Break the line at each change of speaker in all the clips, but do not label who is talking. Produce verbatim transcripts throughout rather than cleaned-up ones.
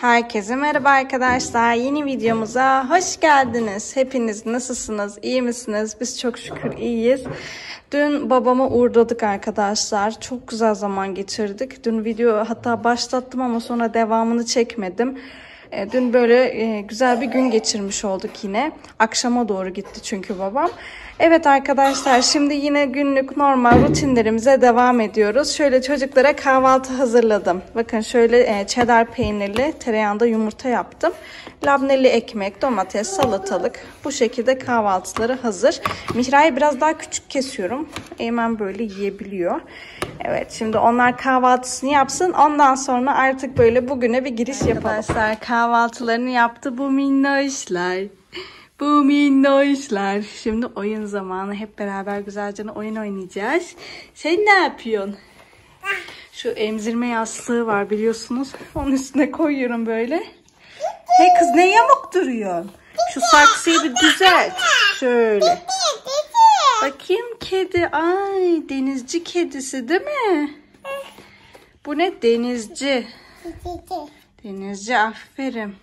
Herkese merhaba arkadaşlar. Yeni videomuza hoş geldiniz. Hepiniz nasılsınız? İyi misiniz? Biz çok şükür iyiyiz. Dün babama uğurladık arkadaşlar. Çok güzel zaman geçirdik. Dün video hatta başlattım ama sonra devamını çekmedim. Dün böyle güzel bir gün geçirmiş olduk yine. Akşama doğru gitti çünkü babam. Evet arkadaşlar, şimdi yine günlük normal rutinlerimize devam ediyoruz. Şöyle çocuklara kahvaltı hazırladım. Bakın şöyle cheddar peynirli tereyağında yumurta yaptım. Labneli ekmek, domates, salatalık. Bu şekilde kahvaltıları hazır. Mihra'yı biraz daha küçük kesiyorum. Eymen böyle yiyebiliyor. Evet, şimdi onlar kahvaltısını yapsın. Ondan sonra artık böyle bugüne bir giriş yapalım. Arkadaşlar kahvaltılarını yaptı bu minnoşlar. Bu minnoşlar. Şimdi oyun zamanı. Hep beraber güzelce oyun oynayacağız. Sen ne yapıyorsun? Şu emzirme yastığı var biliyorsunuz. Onun üstüne koyuyorum böyle. Hey kız, ne yamuk duruyorsun? Şu saksıyı bir düzelt. Şöyle. Bakayım kedi. Ay, denizci kedisi değil mi? Bu ne? Denizci. Denizci, aferin.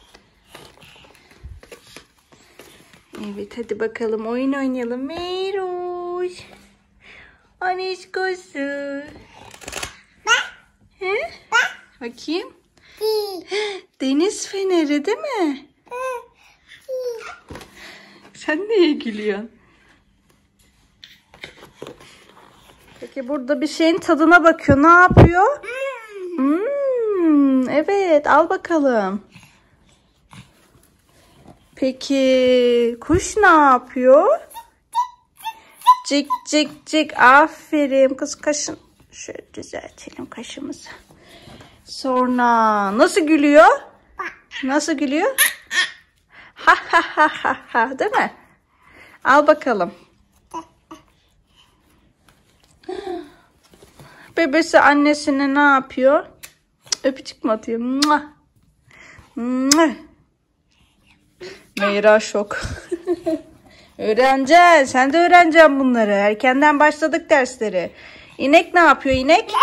Evet, hadi bakalım oyun oynayalım. Meroş. Anişkosu. He? Bakayım. Deniz feneri değil mi? Sen neye gülüyorsun? Peki burada bir şeyin tadına bakıyor. Ne yapıyor? Hmm, evet, al bakalım. Peki kuş ne yapıyor? Cik cik cik, aferin kız, kaşın. Şöyle düzeltelim kaşımızı. Sonra nasıl gülüyor? Nasıl gülüyor? Ha ha ha ha ha, değil mi? Al bakalım. Bebesi annesine ne yapıyor? Öpücük mü atıyor? Mua. Mua. Meyra şok. Öğreneceğiz. Sen de öğreneceksin bunları. Erkenden başladık dersleri. İnek ne yapıyor inek?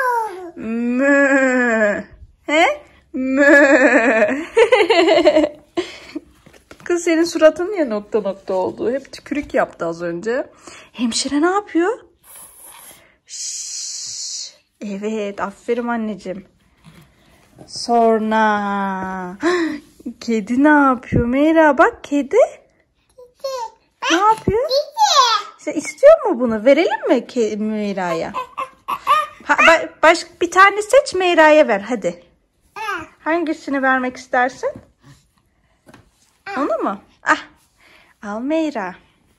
Mö. He? Mö. Kız, senin suratın niye nokta nokta oldu? Hep tükürük yaptı az önce. Hemşire ne yapıyor? Şşş. Evet, aferin anneciğim. Sonra kedi ne yapıyor Meyra? Bak kedi. Ne yapıyor? Sen istiyor mu bunu? Verelim mi Meyra'ya? Baş, bir tane seç, Meyra'ya ver hadi. Hangisini vermek istersin? Onu mu? Ah, al Meyra.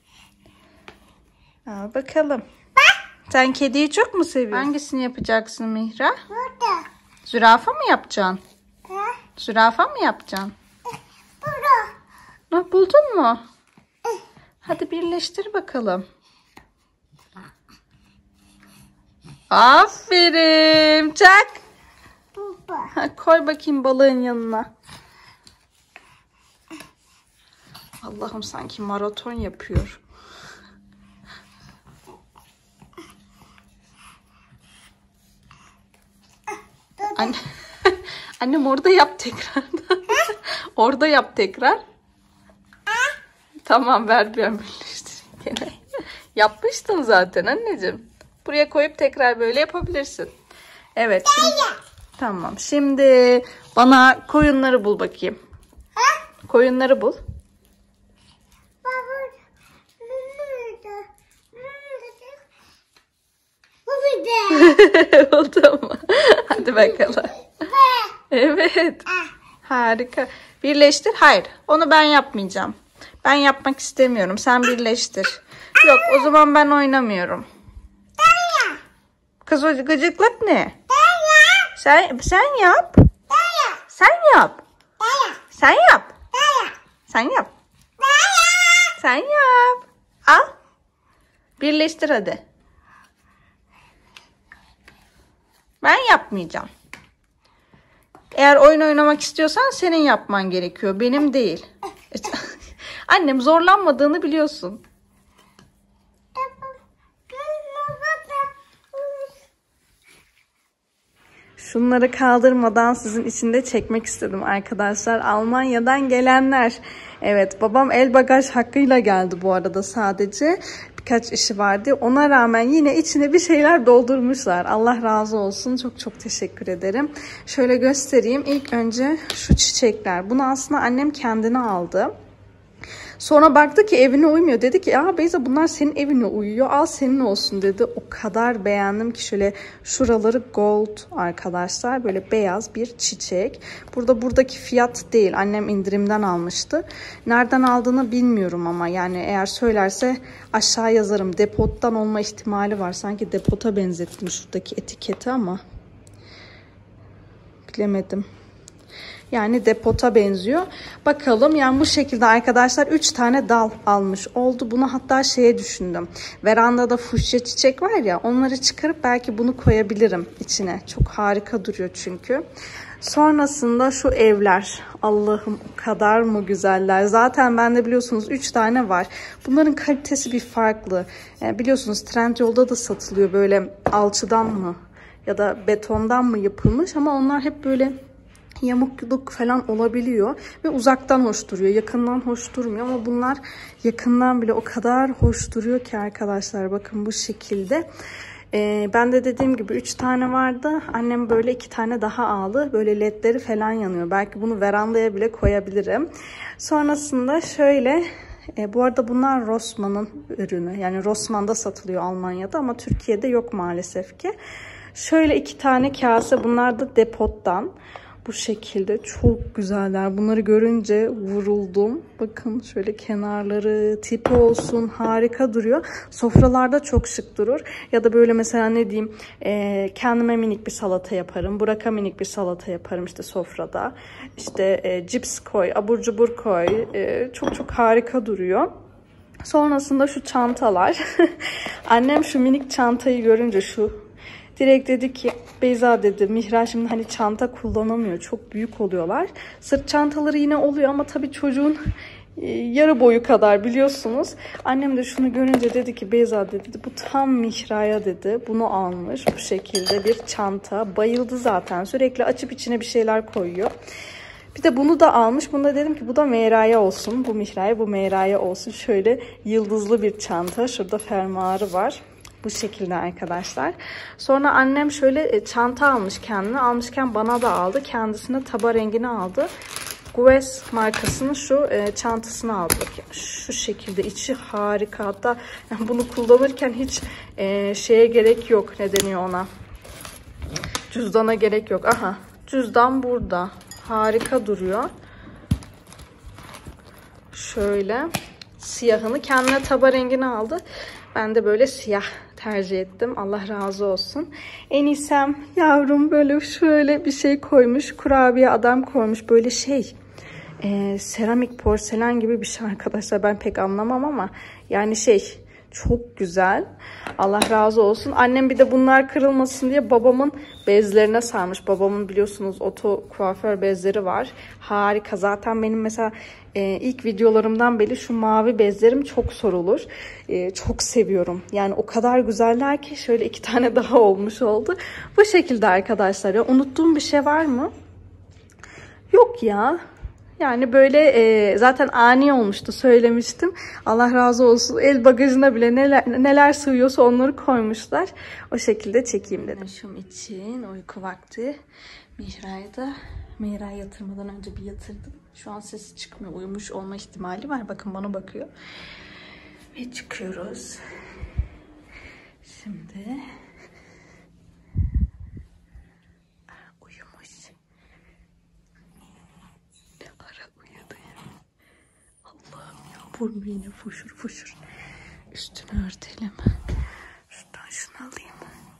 Al bakalım. Sen kediyi çok mu seviyorsun? Hangisini yapacaksın Mihra? Burada. Zürafa mı yapacaksın? Ha? Zürafa mı yapacaksın? Burada. Ha, buldun mu? Hadi birleştir bakalım. Aferin. Çak. Ha, koy bakayım balığın yanına. Allah'ım, sanki maraton yapıyor. Anne, annem orada yap tekrar. Orada yap tekrar. Tamam, ver ben birleştireyim gene. Yapmıştın zaten anneciğim. Buraya koyup tekrar böyle yapabilirsin. Evet. Şimdi, tamam. Şimdi bana koyunları bul bakayım. Koyunları bul. Oldu mu? Hadi bakalım. Evet. Harika. Birleştir. Hayır. Onu ben yapmayacağım. Ben yapmak istemiyorum. Sen birleştir. Yok, o zaman ben oynamıyorum. Kız, o gıcıklık ne? Sen, sen yap. Sen yap. Sen yap. Sen yap. Sen yap. Al. Birleştir hadi. Ben yapmayacağım. Eğer oyun oynamak istiyorsan senin yapman gerekiyor. Benim değil. Annem zorlanmadığını biliyorsun. Şunları kaldırmadan sizin için de çekmek istedim arkadaşlar. Almanya'dan gelenler. Evet, babam el bagaj hakkıyla geldi bu arada sadece. Birkaç işi vardı. Ona rağmen yine içine bir şeyler doldurmuşlar. Allah razı olsun. Çok çok teşekkür ederim. Şöyle göstereyim. İlk önce şu çiçekler. Bunu aslında annem kendine aldı. Sonra baktı ki evine uymuyor. Dedi ki ya Beyza bunlar senin evine uyuyor. Al senin olsun dedi. O kadar beğendim ki şöyle şuraları gold arkadaşlar. Böyle beyaz bir çiçek. Burada buradaki fiyat değil. Annem indirimden almıştı. Nereden aldığını bilmiyorum ama yani eğer söylerse aşağı yazarım. Depottan olma ihtimali var. Sanki depota benzettim şuradaki etiketi ama bilemedim. Yani depota benziyor. Bakalım yani bu şekilde arkadaşlar üç tane dal almış oldu. Bunu hatta şeye düşündüm. Verandada fuşya çiçek var ya, onları çıkarıp belki bunu koyabilirim içine. Çok harika duruyor çünkü. Sonrasında şu evler. Allah'ım o kadar mı güzeller. Zaten bende biliyorsunuz üç tane var. Bunların kalitesi bir farklı. Yani biliyorsunuz Trendyol'da da satılıyor böyle alçıdan mı ya da betondan mı yapılmış ama onlar hep böyle yamukluk falan olabiliyor ve uzaktan hoş duruyor, yakından hoş durmuyor ama bunlar yakından bile o kadar hoş duruyor ki arkadaşlar, bakın bu şekilde. Ee, ben de dediğim gibi üç tane vardı, annem böyle iki tane daha aldı, böyle ledleri falan yanıyor, belki bunu verandaya bile koyabilirim. Sonrasında şöyle e, bu arada bunlar Rossmann'ın ürünü, yani Rossmann'da satılıyor Almanya'da ama Türkiye'de yok maalesef ki. Şöyle iki tane kase, bunlar da depottan. Bu şekilde çok güzeller. Bunları görünce vuruldum. Bakın şöyle kenarları, tipi olsun harika duruyor. Sofralarda çok şık durur. Ya da böyle mesela ne diyeyim e, kendime minik bir salata yaparım. Burak'a minik bir salata yaparım işte sofrada. İşte e, cips koy, abur cubur koy. E, çok çok harika duruyor. Sonrasında şu çantalar. Annem şu minik çantayı görünce şu direkt dedi ki Beyza dedi, Mihra şimdi hani çanta kullanamıyor, çok büyük oluyorlar. Sırt çantaları yine oluyor ama tabii çocuğun e, yarı boyu kadar biliyorsunuz. Annem de şunu görünce dedi ki Beyza dedi, bu tam Mihra'ya dedi, bunu almış bu şekilde bir çanta. Bayıldı zaten, sürekli açıp içine bir şeyler koyuyor. Bir de bunu da almış. Bunu da dedim ki bu da Meyra'ya olsun. Bu Mihra'ya, bu Meyra'ya olsun. Şöyle yıldızlı bir çanta. Şurada fermuarı var. Bu şekilde arkadaşlar. Sonra annem şöyle çanta almış kendine. Almışken bana da aldı. Kendisine taba rengini aldı. Guess markasının şu çantasını aldı. Şu şekilde içi harika. Hatta bunu kullanırken hiç şeye gerek yok. Ne deniyor ona? Cüzdana gerek yok. Aha, cüzdan burada. Harika duruyor. Şöyle siyahını, kendine taba rengini aldı. Ben de böyle siyah tercih ettim. Allah razı olsun. Enisem yavrum böyle şöyle bir şey koymuş. Kurabiye adam koymuş. Böyle şey e, seramik porselen gibi bir şey arkadaşlar. Ben pek anlamam ama yani şey çok güzel. Allah razı olsun. Annem bir de bunlar kırılmasın diye babamın bezlerine sarmış. Babamın biliyorsunuz oto kuaför bezleri var. Harika. Zaten benim mesela e, ilk videolarımdan beri şu mavi bezlerim çok sorulur. E, çok seviyorum. Yani o kadar güzeller ki şöyle iki tane daha olmuş oldu. Bu şekilde arkadaşlar. Ya, unuttuğum bir şey var mı? Yok ya. Yani böyle e, zaten ani olmuştu, söylemiştim. Allah razı olsun. El bagajına bile neler, neler sığıyorsa onları koymuşlar. O şekilde çekeyim dedim. Şum için uyku vakti. Mihra'yı da Mihra'yı yatırmadan önce bir yatırdım. Şu an sesi çıkmıyor. Uyumuş olma ihtimali var. Bakın bana bakıyor. Ve çıkıyoruz. Şimdi vurma yine fuşur fuşur. Üstünü örtelim. Şuradan şunu alayım.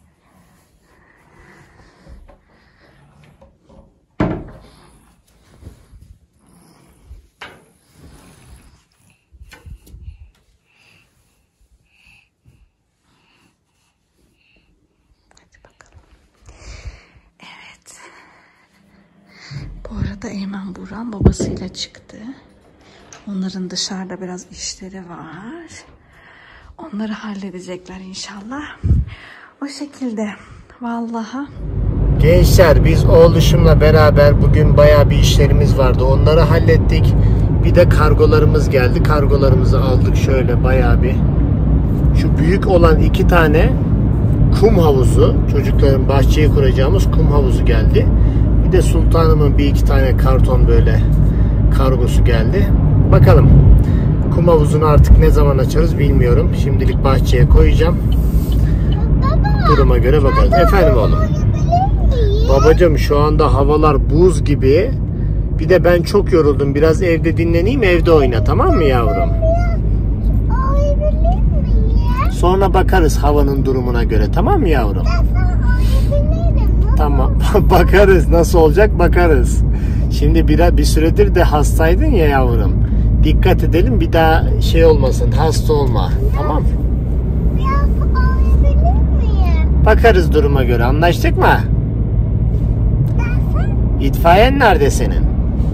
Hadi bakalım. Evet. Bu arada Eymen Buran babasıyla çıktı. Onların dışarıda biraz işleri var. Onları halledecekler inşallah. O şekilde. Vallahi
Gençler, biz oğluşumla beraber bugün bayağı bir işlerimiz vardı. Onları hallettik. Bir de kargolarımız geldi. Kargolarımızı aldık şöyle bayağı bir. Şu büyük olan iki tane kum havuzu, çocukların bahçeye kuracağımız kum havuzu geldi. Bir de sultanımın bir iki tane karton böyle kargosu geldi. Bakalım. Kum havuzunu artık ne zaman açarız bilmiyorum. Şimdilik bahçeye koyacağım. Duruma göre bakarız. Efendim oğlum. Babacığım, şu anda havalar buz gibi. Bir de ben çok yoruldum. Biraz evde dinleneyim, evde oyna, tamam mı yavrum? Sonra bakarız havanın durumuna göre, tamam mı yavrum? Tamam. Bakarız. Nasıl olacak bakarız. Şimdi bir, bir süredir de hastaydın ya yavrum. Dikkat edelim, bir daha şey olmasın, hasta olma. Tamam. Bakarız duruma göre. Anlaştık mı? İtfaiyen nerede senin?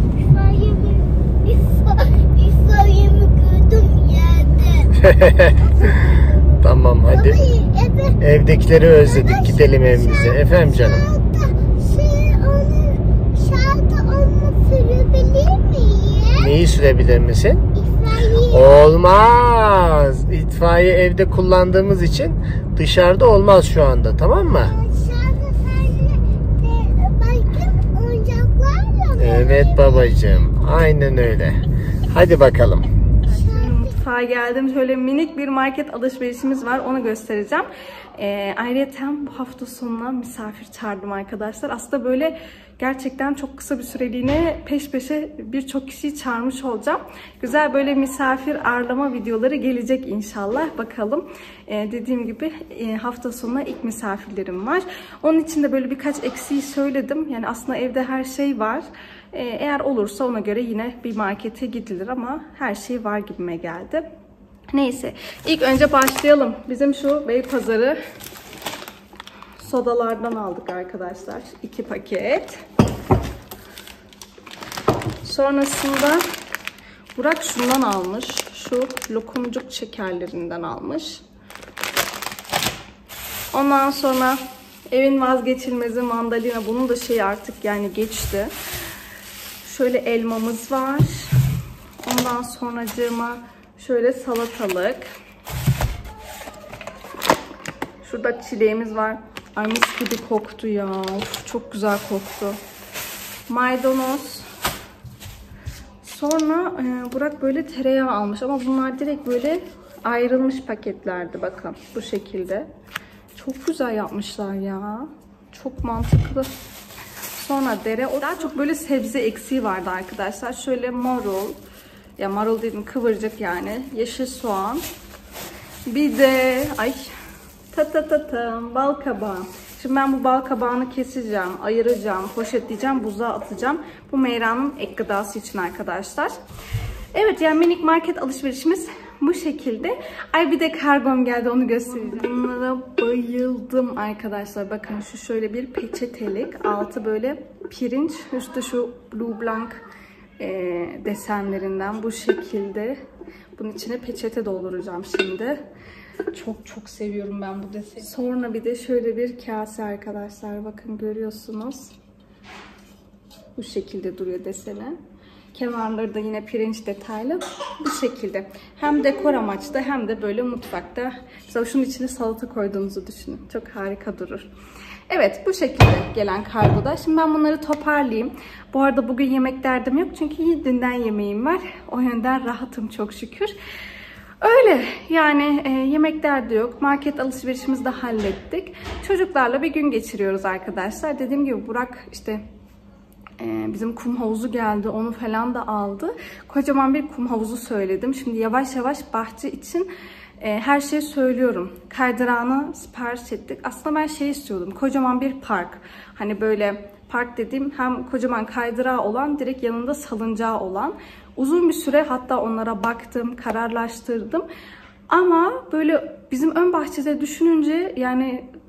İtfaiyemi gördüm yerde.
Tamam hadi. Evdekileri özledik. Gidelim evimize. Efendim canım.
Şey, onu, şarkı onu sürebilir miyim?
Neyi sürebilir misin?
İtfaiye.
Olmaz. İtfaiye evde kullandığımız için dışarıda olmaz şu anda. Tamam mı?
Şarkı sadece başka oyuncaklarla mı?
Evet babacığım. Aynen öyle. Hadi bakalım.
Mutfağa geldim. Şöyle minik bir market alışverişimiz var. Onu göstereceğim. Ee, ayrıca bu hafta sonuna misafir çağırdım arkadaşlar. Aslında böyle gerçekten çok kısa bir süreliğine peş peşe birçok kişiyi çağırmış olacağım. Güzel böyle misafir ağırlama videoları gelecek inşallah. Bakalım. Ee, dediğim gibi e, hafta sonuna ilk misafirlerim var. Onun için de böyle birkaç eksiği söyledim. Yani aslında evde her şey var. Ee, eğer olursa ona göre yine bir markete gidilir ama her şey var gibime geldi. Neyse, ilk önce başlayalım. Bizim şu Beypazarı sodalardan aldık arkadaşlar. iki paket. Sonrasında Burak şundan almış. Şu lokumcuk şekerlerinden almış. Ondan sonra evin vazgeçilmezi mandalina. Bunun da şeyi artık yani geçti. Şöyle elmamız var. Ondan sonracığıma şöyle salatalık. Şurada çileğimiz var. Ay mis gibi koktu ya. Of, çok güzel koktu. Maydanoz. Sonra e, Burak böyle tereyağı almış ama bunlar direkt böyle ayrılmış paketlerdi. Bakın bu şekilde. Çok güzel yapmışlar ya. Çok mantıklı. Sonra dereotu. Daha çok böyle sebze eksiği vardı arkadaşlar. Şöyle marul. Ya marul dedim, kıvırcık yani. Yeşil soğan. Bir de ay ta ta ta ta bal kabağı. Şimdi ben bu bal kabağını keseceğim, ayıracağım, poşetleyeceğim, buzluğa atacağım. Bu Meyra'nın ek gıdası için arkadaşlar. Evet, yani minik market alışverişimiz bu şekilde. Ay bir de kargom geldi, onu göstereceğim. Bunlara bayıldım arkadaşlar. Bakın şu şöyle bir peçetelik. Altı böyle pirinç. Üstü şu Blue Blanc e, desenlerinden bu şekilde. Bunun içine peçete dolduracağım şimdi. Çok çok seviyorum ben bu deseni. Sonra bir de şöyle bir kase arkadaşlar. Bakın görüyorsunuz. Bu şekilde duruyor deseni. Kenarları da yine pirinç detaylı. Bu şekilde. Hem dekor amaçlı hem de böyle mutfakta. Mesela şunun içine salata koyduğunuzu düşünün. Çok harika durur. Evet, bu şekilde gelen kargoda. Şimdi ben bunları toparlayayım. Bu arada bugün yemek derdim yok. Çünkü dünden yemeğim var. O yönden rahatım çok şükür. Öyle yani e, yemek derdi yok. Market alışverişimizi de hallettik. Çocuklarla bir gün geçiriyoruz arkadaşlar. Dediğim gibi Burak işte e, bizim kum havuzu geldi. Onu falan da aldı. Kocaman bir kum havuzu söyledim. Şimdi yavaş yavaş bahçe için e, her şeyi söylüyorum. Kaydırağını sipariş ettik. Aslında ben şey istiyordum. Kocaman bir park. Hani böyle park dediğim hem kocaman kaydırağı olan, direkt yanında salıncağı olan. Uzun bir süre hatta onlara baktım, kararlaştırdım. Ama böyle bizim ön bahçede düşününce yani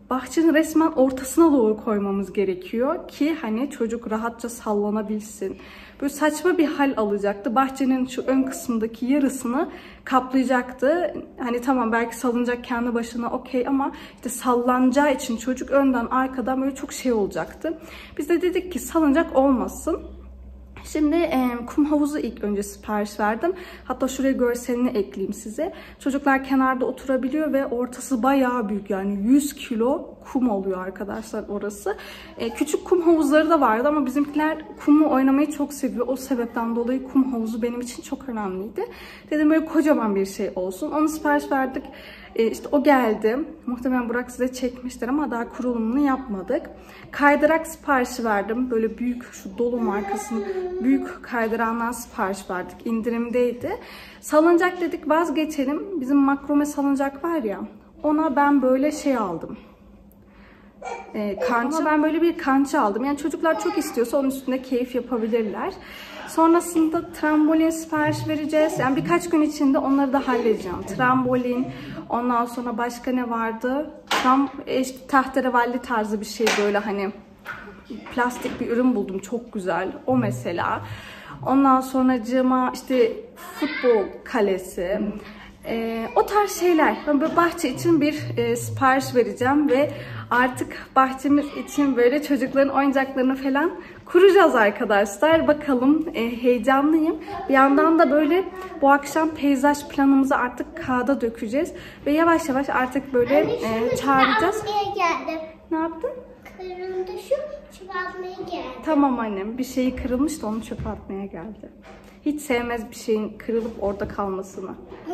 bahçenin resmen ortasına doğru koymamız gerekiyor ki hani çocuk rahatça sallanabilsin. Böyle saçma bir hal alacaktı. Bahçenin şu ön kısmındaki yarısını kaplayacaktı. Hani tamam belki salınacak kendi başına okey ama işte sallanacağı için çocuk önden arkadan böyle çok şey olacaktı. Biz de dedik ki salınacak olmasın. Şimdi e, kum havuzu ilk önce sipariş verdim. Hatta şuraya görselini ekleyeyim size. Çocuklar kenarda oturabiliyor ve ortası bayağı büyük. Yani yüz kilo kum oluyor arkadaşlar orası. E, küçük kum havuzları da vardı ama bizimkiler kumla oynamayı çok seviyor. O sebepten dolayı kum havuzu benim için çok önemliydi. Dedim böyle kocaman bir şey olsun. Onu sipariş verdik. E, işte o geldi. Muhtemelen Burak size çekmiştir ama daha kurulumunu yapmadık. Kaydırak siparişi verdim. Böyle büyük şu Dolu markasının büyük kaydırandan sipariş verdik. İndirimdeydi. Salıncak dedik vazgeçelim. Bizim makrome salıncak var ya. Ona ben böyle şey aldım. E, kança. Ben böyle bir kança aldım. Yani çocuklar çok istiyorsa onun üstünde keyif yapabilirler. Sonrasında trambolin sipariş vereceğiz. Yani birkaç gün içinde onları da halledeceğim. Trambolin, ondan sonra başka ne vardı? Tam işte tahterevalli tarzı bir şey böyle hani plastik bir ürün buldum. Çok güzel. O mesela. Ondan sonracığıma işte futbol kalesi. Ee, o tarz şeyler. Ben böyle bahçe için bir e, sipariş vereceğim ve artık bahçemiz için böyle çocukların oyuncaklarını falan kuracağız arkadaşlar. Bakalım e, heyecanlıyım. Bir yandan da böyle bu akşam peyzaj planımızı artık kağıda dökeceğiz ve yavaş yavaş artık böyle e, çağıracağız.
Geldim.
Ne yaptın?
Kırıldı şu çöpe atmaya geldi.
Tamam annem. Bir şeyi kırılmış da onu çöpe atmaya geldi. Hiç sevmez bir şeyin kırılıp orada kalmasını.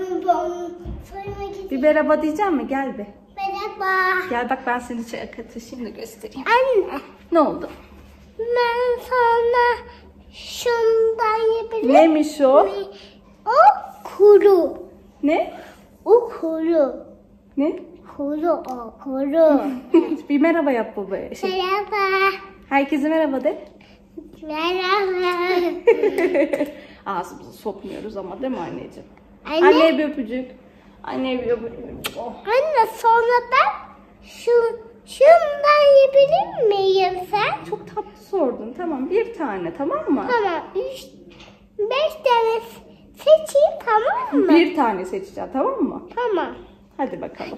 Bir merhaba diyeceğim mi? Gel bir.
Merhaba.
Gel bak ben seni çaya taşıyayım da göstereyim.
Anne.
Ne oldu?
Ben sana şundan yiyebilir
Neymiş o?
miyim? O kuru.
Ne?
O kuru.
Ne?
Kuru o kuru.
Bir merhaba yap babaya. Şey,
Merhaba.
herkese merhaba de.
Merhaba.
Ağzımızı sokmuyoruz ama değil mi anneciğim?
Anne.
Anneye bir öpücük. Anneye bir öpücük. Oh.
Anne sonra ben şu şundan yiyebilir miyim sen?
Çok tatlı sordun. Tamam bir tane tamam mı?
Tamam. Üç, beş tane seçeyim tamam mı?
Bir tane seçeceğim tamam mı?
Tamam.
Hadi bakalım.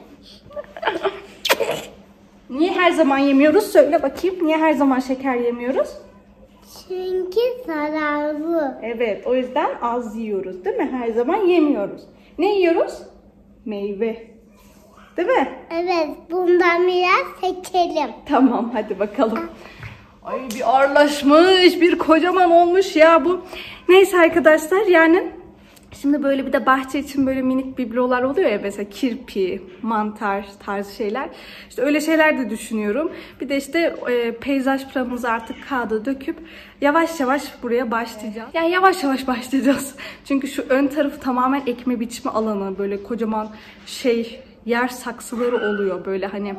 Niye her zaman yemiyoruz? Söyle bakayım. Niye her zaman şeker yemiyoruz?
Çünkü zararlı.
Evet, o yüzden az yiyoruz, değil mi? Her zaman yemiyoruz. Ne yiyoruz? Meyve. Değil mi?
Evet, bundan biraz seçelim.
Tamam, hadi bakalım. Ay bir ağırlaşmış, bir kocaman olmuş ya bu. Neyse arkadaşlar, yani şimdi böyle bir de bahçe için böyle minik biblolar oluyor ya, mesela kirpi, mantar tarzı şeyler. İşte öyle şeyler de düşünüyorum. Bir de işte e, peyzaj planımızı artık kağıda döküp yavaş yavaş buraya başlayacağız. Yani yavaş yavaş başlayacağız. Çünkü şu ön tarafı tamamen ekme biçme alanı, böyle kocaman şey yer saksıları oluyor böyle hani.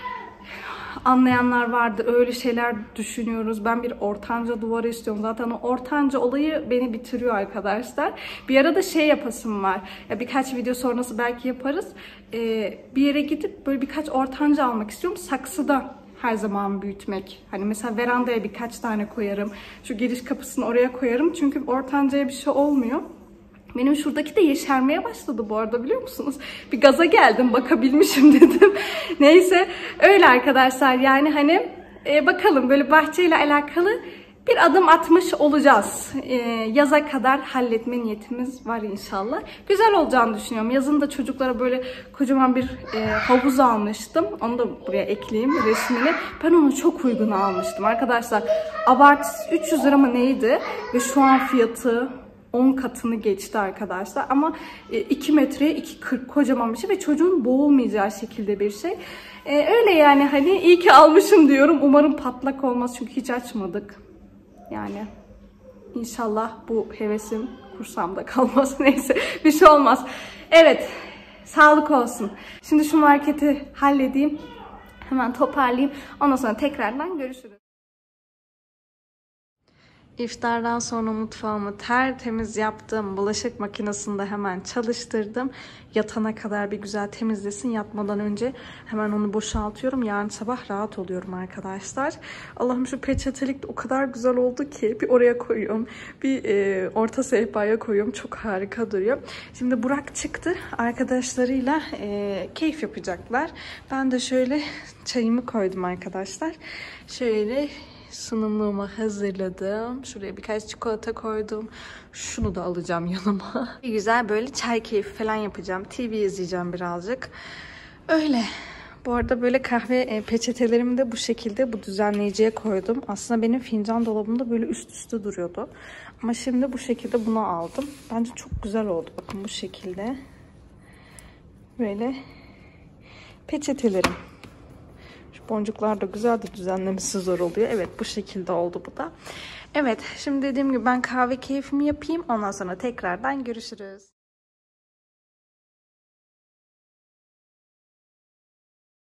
Anlayanlar vardı. Öyle şeyler düşünüyoruz. Ben bir ortanca duvarı istiyorum. Zaten o ortanca olayı beni bitiriyor arkadaşlar. Bir ara da şey yapasım var. Ya birkaç video sonrası belki yaparız. Ee, bir yere gidip böyle birkaç ortanca almak istiyorum. Saksıda her zaman büyütmek. Hani mesela verandaya birkaç tane koyarım. Şu giriş kapısını oraya koyarım. Çünkü ortancaya bir şey olmuyor. Benim şuradaki de yeşermeye başladı bu arada, biliyor musunuz? Bir gaza geldim, bakabilmişim dedim. Neyse öyle arkadaşlar, yani hani e, bakalım böyle bahçeyle alakalı bir adım atmış olacağız. E, yaza kadar halletme niyetimiz var inşallah. Güzel olacağını düşünüyorum. Yazın da çocuklara böyle kocaman bir e, havuz almıştım. Onu da buraya ekleyeyim resmini. Ben onu çok uygun almıştım arkadaşlar. Abartısız üç yüz lira mı neydi? Ve şu an fiyatı on katını geçti arkadaşlar. Ama iki metreye iki kırk kocaman bir şey ve çocuğun boğulmayacağı şekilde bir şey. Ee, öyle yani, hani iyi ki almışım diyorum. Umarım patlak olmaz çünkü hiç açmadık. Yani inşallah bu hevesim kursamda kalmaz. Neyse bir şey olmaz. Evet, sağlık olsun. Şimdi şu marketi halledeyim. Hemen toparlayayım. Ondan sonra tekrardan görüşürüz. İftardan sonra mutfağımı tertemiz yaptım. Bulaşık makinesini de hemen çalıştırdım. Yatana kadar bir güzel temizlesin. Yatmadan önce hemen onu boşaltıyorum. Yarın sabah rahat oluyorum arkadaşlar. Allah'ım şu peçetelik de o kadar güzel oldu ki. Bir oraya koyuyorum. Bir e, orta sehpaya koyuyorum. Çok harika duruyor. Şimdi Burak çıktı. Arkadaşlarıyla e, keyif yapacaklar. Ben de şöyle çayımı koydum arkadaşlar. Şöyle sunumluğumu hazırladım. Şuraya birkaç çikolata koydum. Şunu da alacağım yanıma. Bir güzel böyle çay keyfi falan yapacağım. T V izleyeceğim birazcık. Öyle. Bu arada böyle kahve peçetelerimi de bu şekilde bu düzenleyiciye koydum. Aslında benim fincan dolabımda böyle üst üste duruyordu. Ama şimdi bu şekilde bunu aldım. Bence çok güzel oldu. Bakın bu şekilde. Böyle peçetelerim. Boncuklar da güzel de düzenlemesi zor oluyor. Evet, bu şekilde oldu bu da. Evet, şimdi dediğim gibi ben kahve keyfimi yapayım. Ondan sonra tekrardan görüşürüz.